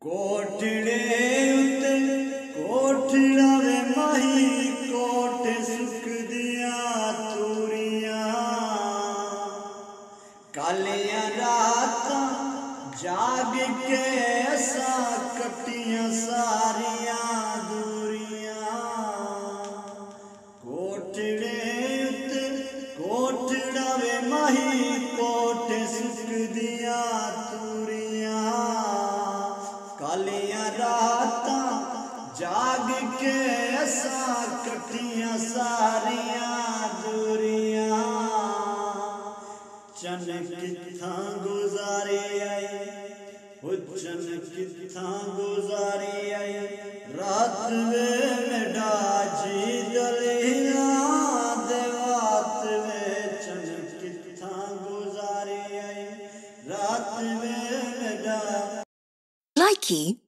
कोठड़े उते कोठड़ा वे माही कोट सुख दिया तूरियां कालियां रात जाग के असा कटियां सारियां दूरियां कोठड़े उते कोठड़ा वे माही कोट सुख दिया तूरियां कालियां रात जाग के असा कटियां सारियां दूरियां चन किथा गुजारे आई वो चन किथा गुजारे आई रात वे मेरा जी दलिया देवात वे चन किथा गुजारे आई रात वे मेरा Likey